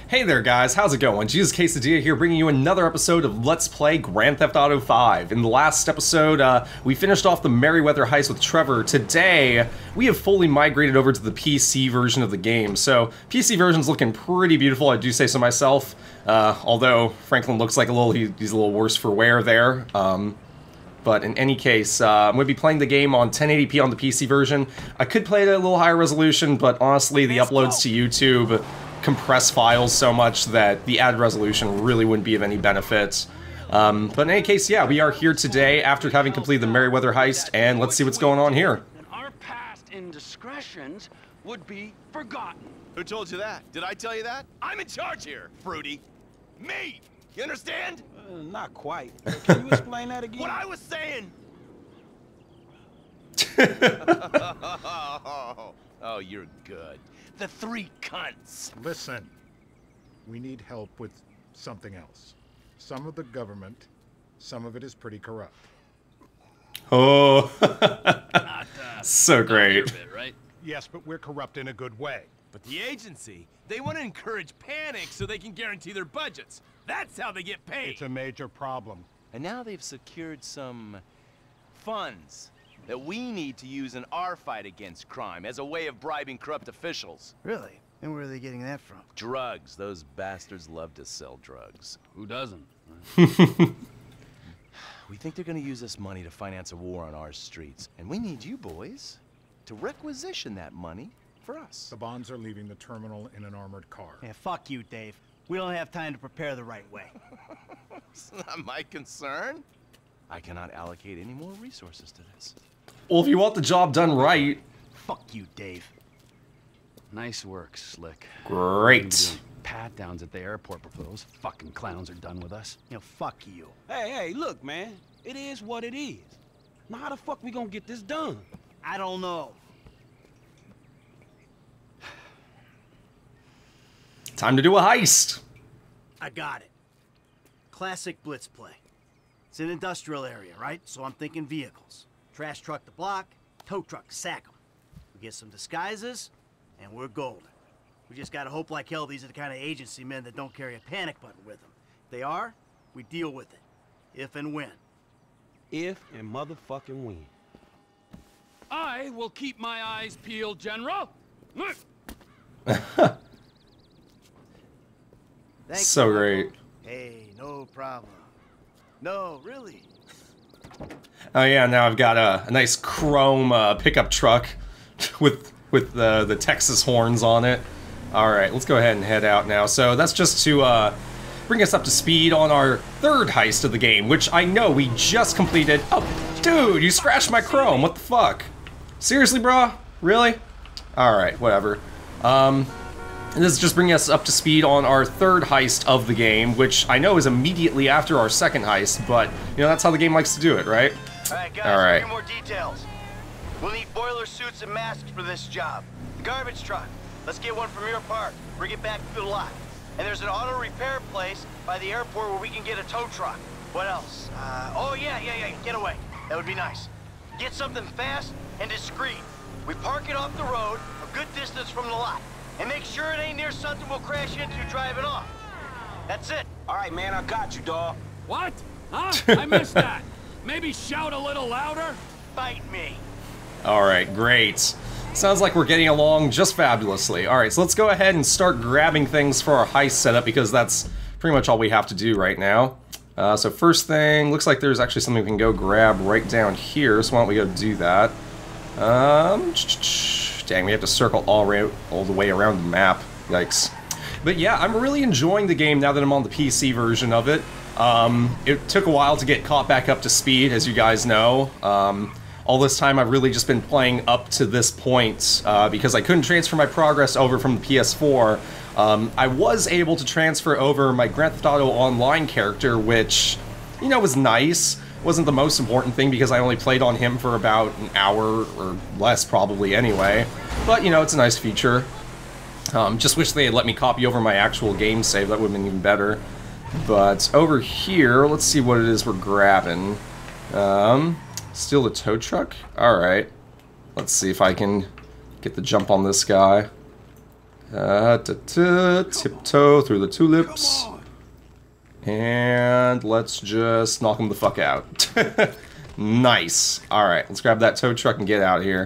Hey there guys, how's it going? JesusQuesadilla here, bringing you another episode of Let's Play Grand Theft Auto 5. In the last episode, we finished off the Merryweather heist with Trevor. Today, we have fully migrated over to the PC version of the game. So, PC version's looking pretty beautiful, I do say so myself. Although, Franklin looks like he's a little worse for wear there. But in any case, I'm going to be playing the game on 1080p on the PC version. I could play it at a little higher resolution, but honestly, the uploads to YouTube compress files so much that the added resolution really wouldn't be of any benefit. But in any case, yeah, we are here today after having completed the Merryweather heist, and let's see what's going on here. Our past indiscretions would be forgotten. Who told you that? Did I tell you that? I'm in charge here, Fruity. Me! You understand? Not quite. Can you explain that again? What I was saying! Oh, you're good. The three cunts. Listen, we need help with something else. Some of the government, some of it is pretty corrupt. Oh, so great. Bit, right? Yes, but we're corrupt in a good way. But the agency, they want to encourage panic so they can guarantee their budgets. That's how they get paid. It's a major problem. And now they've secured some funds that we need to use in our fight against crime as a way of bribing corrupt officials. Really? And where are they getting that from? Drugs. Those bastards love to sell drugs. Who doesn't? We think they're going to use this money to finance a war on our streets. And we need you boys to requisition that money for us. The bonds are leaving the terminal in an armored car. Yeah, fuck you, Dave. We don't have time to prepare the right way. It's not my concern. I cannot allocate any more resources to this. Well, if you want the job done right... Fuck you, Dave. Nice work, Slick. Great. Pat-downs at the airport before those fucking clowns are done with us. You know, fuck you. Hey, look, man. It is what it is. Now, how the fuck we gonna get this done? I don't know. Time to do a heist. I got it. Classic blitz play. It's an industrial area, right? So I'm thinking vehicles. Trash truck to block, tow truck to sack them. We get some disguises, and we're golden. We just gotta hope like hell these are the kind of agency men that don't carry a panic button with them. If they are, we deal with it. If and when. If and motherfucking when. I will keep my eyes peeled, General. Thank So you, great. Uncle. Hey, no problem. No, really. Oh yeah, now I've got a nice chrome pickup truck with the Texas horns on it. Alright, let's go ahead and head out now. So that's just to bring us up to speed on our third heist of the game, which I know we just completed. Oh, dude, you scratched my chrome. What the fuck? Seriously, bro? Really? Alright, whatever. And this is just bringing us up to speed on our third heist of the game, which I know is immediately after our second heist, but, you know, that's how the game likes to do it, right? Alright guys, Alright. 3 more details. We'll need boiler suits and masks for this job. The garbage truck. Let's get one from your park. Bring it back to the lot. And there's an auto repair place by the airport where we can get a tow truck. What else? Oh yeah, get away. That would be nice. Get something fast and discreet. We park it off the road, a good distance from the lot. And make sure it ain't near something we'll crash into driving off. That's it. All right, man, I got you, dawg. What? Huh? I missed that. Maybe shout a little louder? Fight me. Alright, great. Sounds like we're getting along just fabulously. Alright, so let's go ahead and start grabbing things for our heist setup, because that's pretty much all we have to do right now. So first thing, looks like there's actually something we can go grab right down here, so why don't we go do that. Dang, we have to circle all the way around the map. Yikes. But yeah, I'm really enjoying the game now that I'm on the PC version of it. It took a while to get caught back up to speed, as you guys know. All this time I've really just been playing up to this point, because I couldn't transfer my progress over from the PS4. I was able to transfer over my Grand Theft Auto Online character, which, you know, was nice. Wasn't the most important thing because I only played on him for about an hour or less probably anyway. But, you know, it's a nice feature. Just wish they had let me copy over my actual game save, that would have been even better. But over here, let's see what it is we're grabbing. Steal the tow truck? Alright. Let's see if I can get the jump on this guy. Tiptoe through the tulips. And let's just knock them the fuck out. Nice. Alright, let's grab that tow truck and get out of here.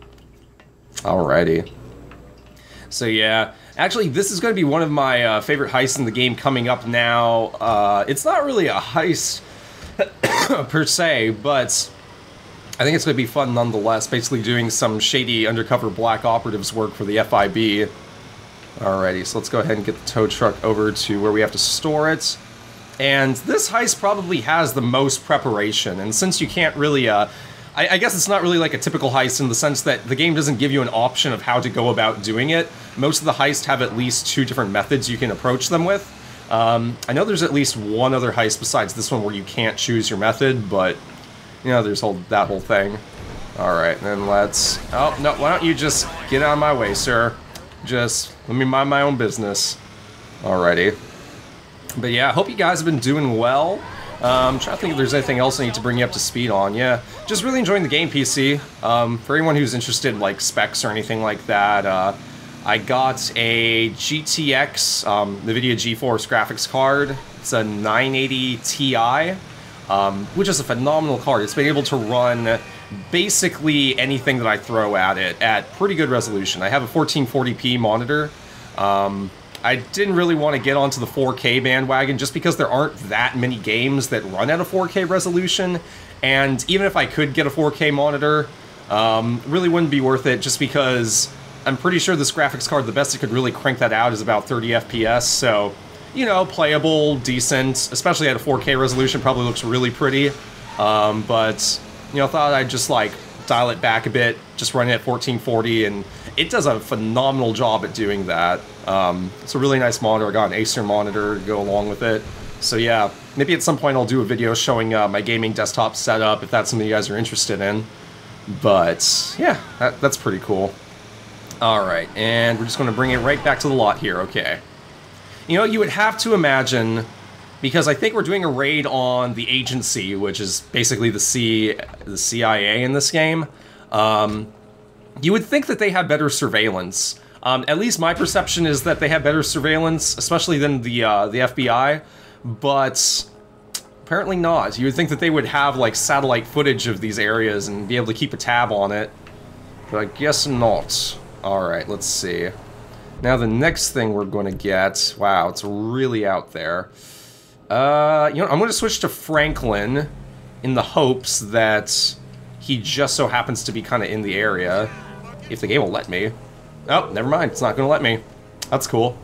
Alrighty. So yeah, actually this is going to be one of my favorite heists in the game coming up now. It's not really a heist per se, but I think it's going to be fun nonetheless, basically doing some shady undercover black operatives work for the FIB. Alrighty, so let's go ahead and get the tow truck over to where we have to store it. And this heist probably has the most preparation, and since you can't really, I guess it's not really like a typical heist in the sense that the game doesn't give you an option of how to go about doing it. Most of the heists have at least 2 different methods you can approach them with. I know there's at least one other heist besides this one where you can't choose your method, but, you know, there's that whole thing. Alright, then let's... Oh, no, why don't you just get out of my way, sir? Just let me mind my own business. Alrighty. But yeah, I hope you guys have been doing well. I'm trying to think if there's anything else I need to bring you up to speed on. Yeah, just really enjoying the game, PC. For anyone who's interested in like specs or anything like that, I got a GTX NVIDIA GeForce graphics card. It's a 980 Ti, which is a phenomenal card. It's been able to run basically anything that I throw at it at pretty good resolution. I have a 1440p monitor. I didn't really want to get onto the 4K bandwagon just because there aren't that many games that run at a 4K resolution, and even if I could get a 4K monitor, really wouldn't be worth it just because I'm pretty sure this graphics card, the best it could really crank that out is about 30 FPS, so, you know, playable, decent, especially at a 4K resolution, probably looks really pretty, but, you know, thought I'd just, like, dial it back a bit, just run it at 1440, and it does a phenomenal job at doing that. It's a really nice monitor. I got an Acer monitor to go along with it. So yeah, maybe at some point I'll do a video showing my gaming desktop setup if that's something you guys are interested in. But yeah, that's pretty cool. Alright, and we're just going to bring it right back to the lot here, okay. You know, you would have to imagine, because I think we're doing a raid on the agency, which is basically the CIA in this game, you would think that they have better surveillance. At least my perception is that they have better surveillance, especially than the FBI, but apparently not. You would think that they would have, like, satellite footage of these areas and be able to keep a tab on it, but I guess not. Alright, let's see. Now the next thing we're going to get... Wow, it's really out there. You know, I'm going to switch to Franklin in the hopes that he just so happens to be kind of in the area. If the game will let me. Oh, never mind. It's not going to let me. That's cool.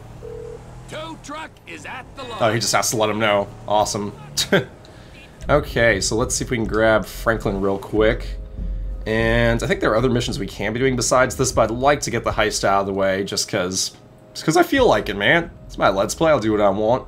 Tow truck is at the lot. Oh, he just has to let him know. Awesome. Okay, so let's see if we can grab Franklin real quick. And I think there are other missions we can be doing besides this, but I'd like to get the heist out of the way just because I feel like it, man. It's my Let's Play. I'll do what I want.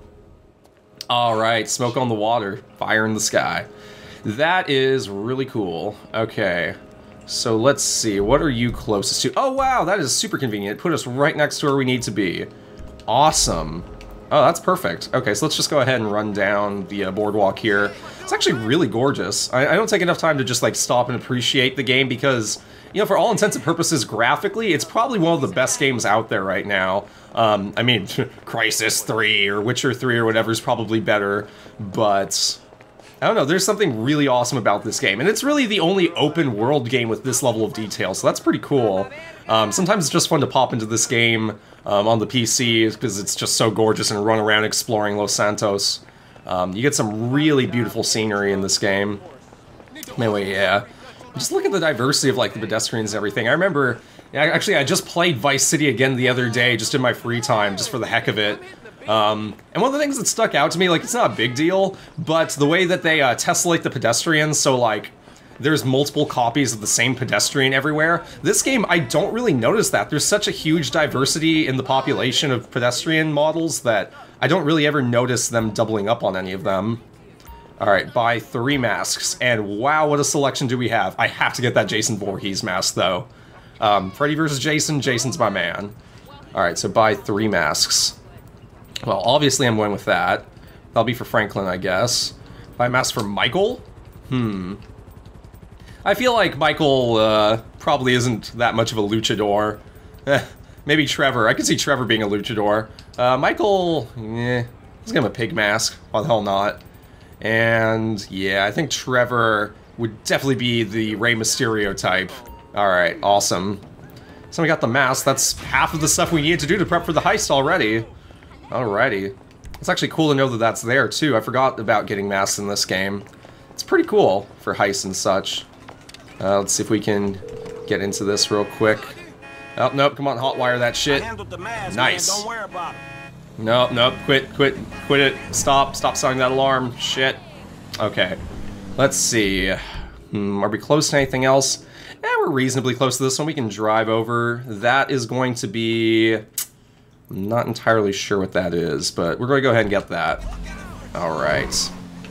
Alright, smoke on the water, fire in the sky. That is really cool. Okay. So let's see, what are you closest to? Oh wow, that is super convenient. It put us right next to where we need to be. Awesome. Oh, that's perfect. Okay, so let's just go ahead and run down the boardwalk here. It's actually really gorgeous. I don't take enough time to just, like, stop and appreciate the game because, you know, for all intents and purposes, graphically, it's probably one of the best games out there right now. I mean, Crysis 3 or Witcher 3 or whatever is probably better, but... I don't know, there's something really awesome about this game, and it's really the only open-world game with this level of detail, so that's pretty cool. Sometimes it's just fun to pop into this game on the PC, because it's just so gorgeous and run around exploring Los Santos. You get some really beautiful scenery in this game. Anyway, yeah. Just look at the diversity of, like, the pedestrians and everything. I remember, actually, I just played Vice City again the other day, just in my free time, just for the heck of it. And one of the things that stuck out to me, like, it's not a big deal, but the way that they tessellate the pedestrians, so, like, there's multiple copies of the same pedestrian everywhere. This game, I don't really notice that. There's such a huge diversity in the population of pedestrian models that I don't really ever notice them doubling up on any of them. Alright, buy 3 masks, and wow, what a selection do we have. I have to get that Jason Voorhees mask, though. Freddy vs. Jason, Jason's my man. Alright, so buy 3 masks. Well, obviously I'm going with that. That'll be for Franklin, I guess. Buy a mask for Michael? I feel like Michael probably isn't that much of a luchador. Maybe Trevor. I could see Trevor being a luchador. Michael, let's give him a pig mask. Why the hell not? And yeah, I think Trevor would definitely be the Rey Mysterio type. Alright, awesome. So we got the mask. That's half of the stuff we needed to do to prep for the heist already. Alrighty. It's actually cool to know that that's there, too. I forgot about getting masks in this game. It's pretty cool for heists and such. Let's see if we can get into this real quick. Oh, nope, come on, hotwire that shit. Nice. Don't worry about it. Nope, quit it. Stop sounding that alarm. Shit. Okay. Let's see. Are we close to anything else? We're reasonably close to this one. We can drive over. That is going to be... I'm not entirely sure what that is, but we're going to go ahead and get that. Alright.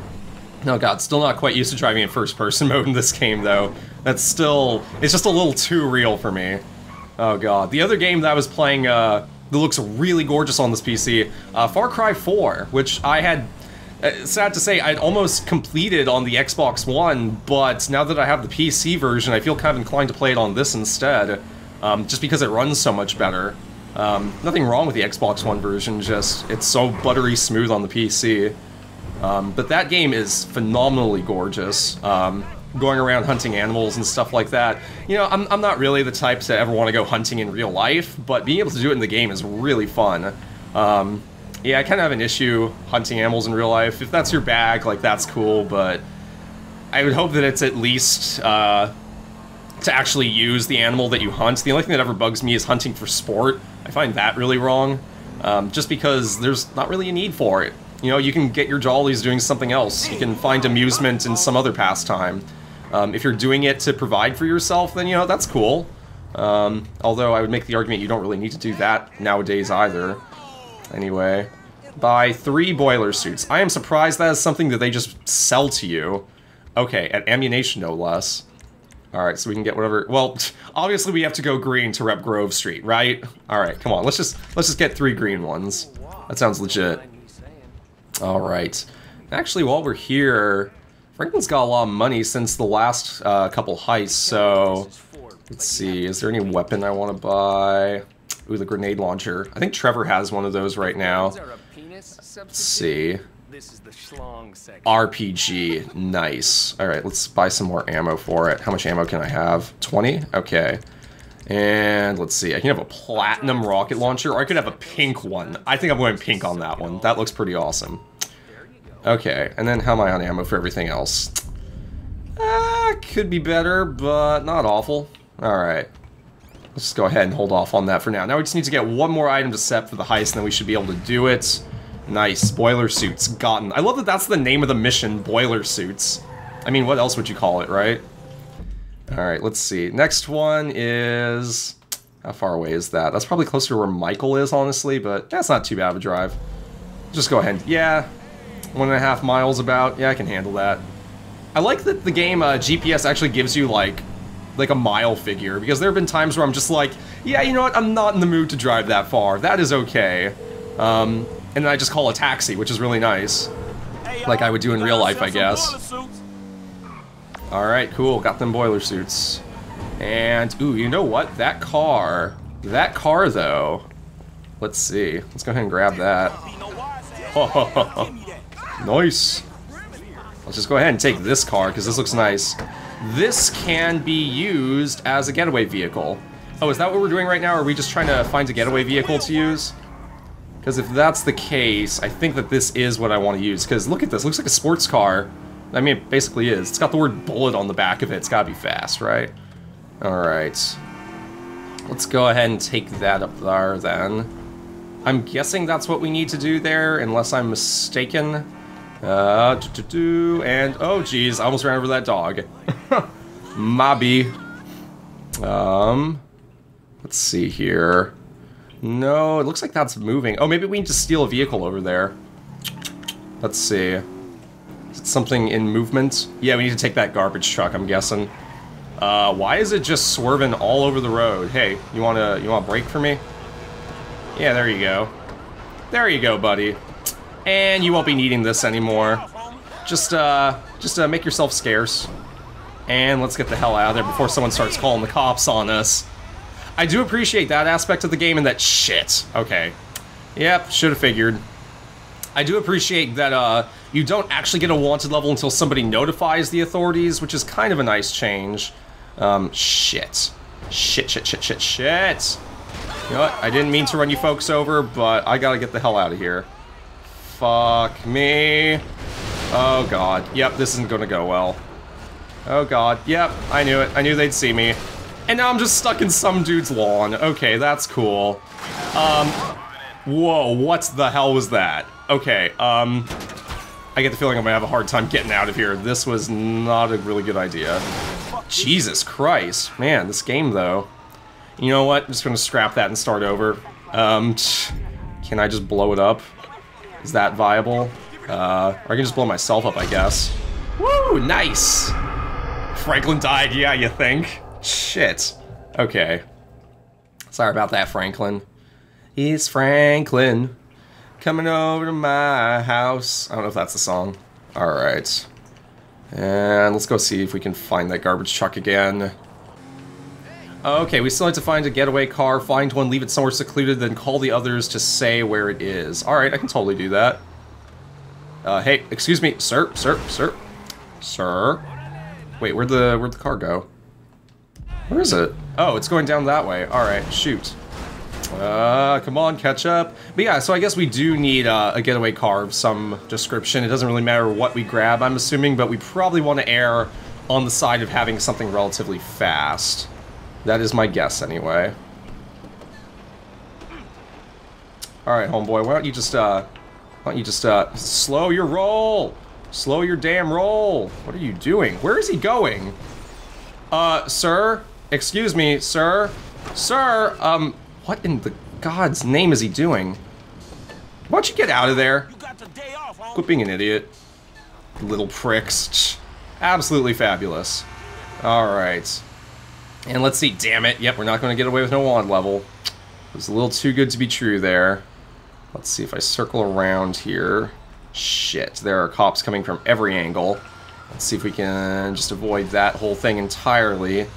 Oh god, still not quite used to driving in first-person mode in this game, though. That's still... It's just a little too real for me. Oh god. The other game that I was playing, that looks really gorgeous on this PC, Far Cry 4, which I had... sad to say, I'd almost completed on the Xbox One, but now that I have the PC version, I feel kind of inclined to play it on this instead, just because it runs so much better. Nothing wrong with the Xbox One version, just it's so buttery smooth on the PC. But that game is phenomenally gorgeous. Going around hunting animals and stuff like that. You know, I'm not really the type to ever want to go hunting in real life, but being able to do it in the game is really fun. Yeah, I kind of have an issue hunting animals in real life. If that's your bag, like, that's cool, but I would hope that it's at least to actually use the animal that you hunt. The only thing that ever bugs me is hunting for sport. I find that really wrong, just because there's not really a need for it. You know, you can get your jollies doing something else. You can find amusement in some other pastime. If you're doing it to provide for yourself, then, you know, that's cool. Although I would make the argument you don't really need to do that nowadays either. Anyway, buy 3 boiler suits. I am surprised that is something that they just sell to you. Okay, at ammunition no less. Alright, so we can get whatever... Well, obviously we have to go green to rep Grove Street, right? Alright, come on, let's just get 3 green ones. That sounds legit. Alright. Actually, while we're here, Franklin's got a lot of money since the last couple heists, so... Let's see, is there any weapon I want to buy? Ooh, the grenade launcher. I think Trevor has one of those right now. Let's see. RPG. Nice. Alright, let's buy some more ammo for it. How much ammo can I have? 20? Okay. And let's see. I can have a platinum rocket launcher, or I could have a pink one. I think I'm going pink on that one. That looks pretty awesome. Okay, and then how am I on ammo for everything else? Could be better, but not awful. Alright. Let's just go ahead and hold off on that for now. Now we just need to get one more item to set for the heist, and then we should be able to do it. Nice. Boiler suits. Gotten. I love that that's the name of the mission, boiler suits. I mean, what else would you call it, right? Alright, let's see. Next one is... How far away is that? That's probably closer to where Michael is, honestly, but that's not too bad of a drive. Just go ahead. Yeah. 1.5 miles about. Yeah, I can handle that. I like that the game GPS actually gives you, like a mile figure, because there have been times where I'm just like, yeah, you know what, I'm not in the mood to drive that far. That is okay. And then I just call a taxi, which is really nice. Like I would do in real life, I guess. Alright, cool. Got them boiler suits. And, ooh, you know what? That car, though. Let's see. Let's go ahead and grab that. Nice. Let's just go ahead and take this car, because this looks nice. This can be used as a getaway vehicle. Oh, is that what we're doing right now? Or are we just trying to find a getaway vehicle to use? Because if that's the case, I think that this is what I want to use. Because look at this. It looks like a sports car. I mean, it basically is. It's got the word bullet on the back of it. It's got to be fast, right? Alright. Let's go ahead and take that up there, then. I'm guessing that's what we need to do there, unless I'm mistaken. And, oh geez, I almost ran over that dog. Mobby. Let's see here. No, it looks like that's moving. Oh, maybe we need to steal a vehicle over there. Let's see. Is it something in movement? Yeah, we need to take that garbage truck, I'm guessing. Why is it just swerving all over the road? Hey, you wanna brake for me? Yeah, there you go. There you go, buddy. And you won't be needing this anymore. Just make yourself scarce. And let's get the hell out of there before someone starts calling the cops on us. I do appreciate that aspect of the game and that shit. Okay. Yep, should have figured. I do appreciate that you don't actually get a wanted level until somebody notifies the authorities, which is kind of a nice change. Shit. Shit. You know what? I didn't mean to run you folks over, but I gotta get the hell out of here. Fuck me. Oh god. Yep, this isn't gonna go well. Oh god. Yep, I knew it. I knew they'd see me. And now I'm just stuck in some dude's lawn. Okay, that's cool. Whoa, what the hell was that? Okay, I get the feeling I'm gonna have a hard time getting out of here. This was not a really good idea. Jesus Christ. Man, this game, though. You know what? I'm just gonna scrap that and start over. Can I just blow it up? Is that viable? Or I can just blow myself up, I guess. Woo! Nice! Franklin died, yeah, you think? Shit. Okay. Sorry about that, Franklin. It's Franklin coming over to my house. I don't know if that's the song. Alright. And let's go see if we can find that garbage truck again. Okay, we still have to find a getaway car, find one, leave it somewhere secluded, then call the others to say where it is. Alright, I can totally do that. Hey, excuse me, sir. Wait, where'd the car go? Where is it? Oh, it's going down that way. Alright, shoot. Come on, catch up. But yeah, so I guess we do need a getaway car of some description. It doesn't really matter what we grab, I'm assuming, but we probably want to err on the side of having something relatively fast. That is my guess, anyway. Alright, homeboy, why don't you just slow your roll? Slow your damn roll. What are you doing? Where is he going? Sir? Excuse me, sir? Sir, what in the God's name is he doing? Why don't you get out of there? You got the day off, homie. Quit being an idiot. Little pricks. Absolutely fabulous. Alright. And let's see, damn it. Yep, we're not going to get away with no wand level. It was a little too good to be true there. Let's see if I circle around here. Shit, there are cops coming from every angle. Let's see if we can just avoid that whole thing entirely.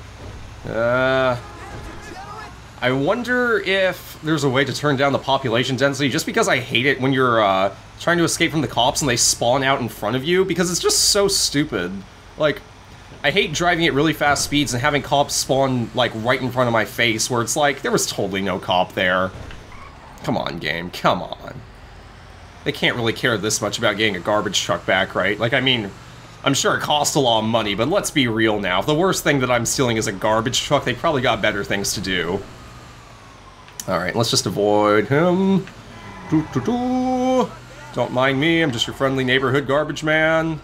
I wonder if there's a way to turn down the population density, just because I hate it when you're trying to escape from the cops and they spawn out in front of you, because it's just so stupid. Like, I hate driving at really fast speeds and having cops spawn, like, right in front of my face, where it's like, there was totally no cop there. Come on, game, come on. They can't really care this much about getting a garbage truck back, right? Like, I mean, I'm sure it costs a lot of money, but let's be real now. If the worst thing that I'm stealing is a garbage truck, they probably got better things to do. Alright, let's just avoid him. Don't mind me, I'm just your friendly neighborhood garbage man.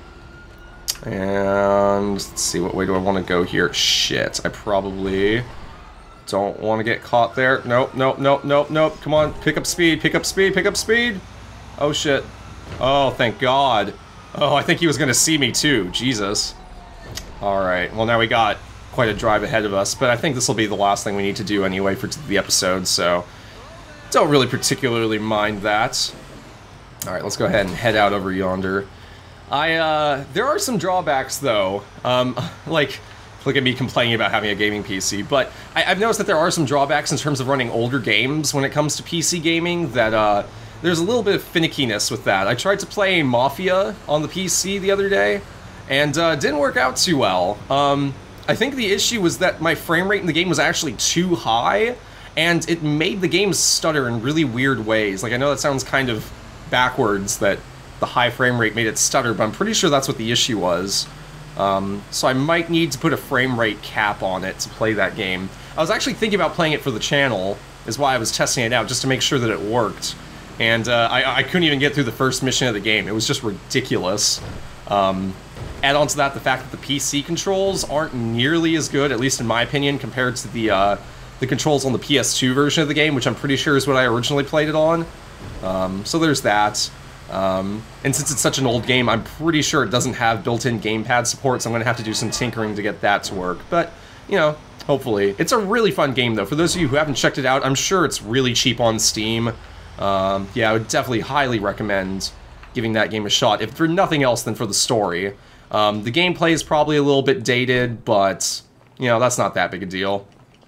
And let's see, what way do I want to go here? Shit, I probably don't want to get caught there. Nope. Come on, pick up speed. Oh shit. Oh, thank God. Oh, I think he was going to see me too. Jesus. Alright, well now we got quite a drive ahead of us, but I think this will be the last thing we need to do anyway for the episode, so don't really particularly mind that. Alright, let's go ahead and head out over yonder. There are some drawbacks though, like, look at me complaining about having a gaming PC, but I've noticed that there are some drawbacks in terms of running older games when it comes to PC gaming, that, there's a little bit of finickiness with that. I tried to play Mafia on the PC the other day, and didn't work out too well. I think the issue was that my frame rate in the game was actually too high, and it made the game stutter in really weird ways. Like, I know that sounds kind of backwards, that the high frame rate made it stutter, but I'm pretty sure that's what the issue was. So I might need to put a frame rate cap on it to play that game. I was actually thinking about playing it for the channel, is why I was testing it out, just to make sure that it worked. And I couldn't even get through the first mission of the game. It was just ridiculous. Add on to that the fact that the PC controls aren't nearly as good, at least in my opinion, compared to the controls on the PS2 version of the game, which I'm pretty sure is what I originally played it on. So there's that. And since it's such an old game, I'm pretty sure it doesn't have built-in gamepad support, so I'm going to have to do some tinkering to get that to work. But, you know, hopefully. It's a really fun game, though. For those of you who haven't checked it out, I'm sure it's really cheap on Steam. Yeah, I would definitely highly recommend giving that game a shot, if for nothing else than for the story. The gameplay is probably a little bit dated, but, you know, that's not that big a deal.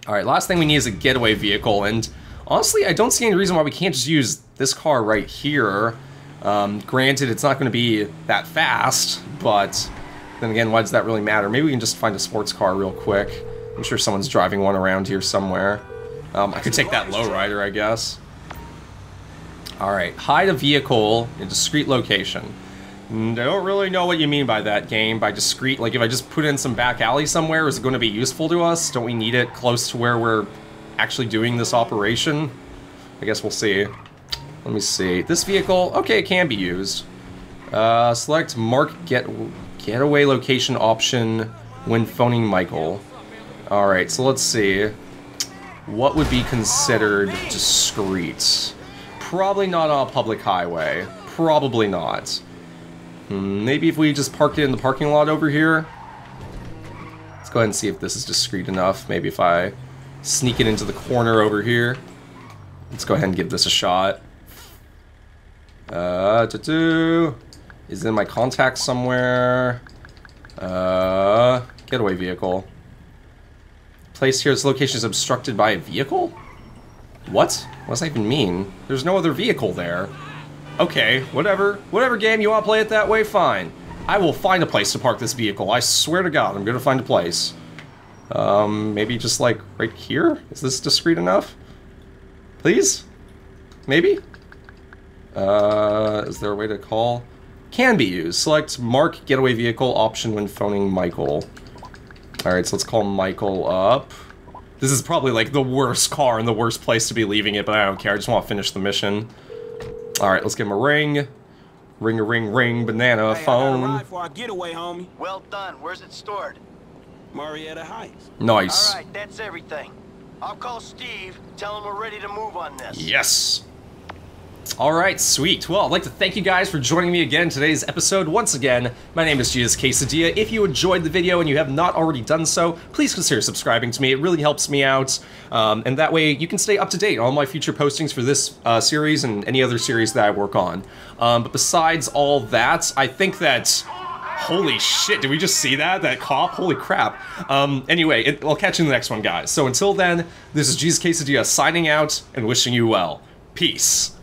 Alright, last thing we need is a getaway vehicle, and honestly, I don't see any reason why we can't just use this car right here. Granted, it's not going to be that fast, but then again, why does that really matter? Maybe we can just find a sports car real quick. I'm sure someone's driving one around here somewhere. I could take that lowrider, I guess. Alright, hide a vehicle in a discrete location. I don't really know what you mean by that, game. By discrete, like if I just put it in some back alley somewhere, is it going to be useful to us? Don't we need it close to where we're actually doing this operation? I guess we'll see. Let me see. This vehicle, okay, it can be used. Select mark getaway location option when phoning Michael. Alright, so let's see. What would be considered discreet? Probably not on a public highway. Probably not. Maybe if we just parked it in the parking lot over here? Let's go ahead and see if this is discreet enough. Maybe if I sneak it into the corner over here. Let's go ahead and give this a shot. Is it in my contacts somewhere? Getaway vehicle. Place here, this location is obstructed by a vehicle? What? What does that even mean? There's no other vehicle there. Okay, whatever. Whatever game you want to play it that way, fine. I will find a place to park this vehicle. I swear to God, I'm gonna find a place. Maybe just like right here? Is this discreet enough? Please? Maybe? Is there a way to call? Can be used. Select mark getaway vehicle option when phoning Michael. Alright, so let's call Michael up. This is probably like the worst car and the worst place to be leaving it, but I don't care. I just want to finish the mission. Alright, let's give him a ring. Ring a ring ring, banana, phone. I got a ride for our getaway, homie. Well done. Where's it stored? Marietta Heights. Nice. All right, that's everything. I'll call Steve, tell him we're ready to move on this. Yes. Alright, sweet. Well, I'd like to thank you guys for joining me again in today's episode. Once again, my name is JesusQuesadilla. If you enjoyed the video and you have not already done so, please consider subscribing to me. It really helps me out. And that way you can stay up to date on all my future postings for this series and any other series that I work on. But besides all that, I think that... Holy shit, did we just see that? That cop? Holy crap. Anyway, I'll catch you in the next one, guys. So until then, this is JesusQuesadilla signing out and wishing you well. Peace.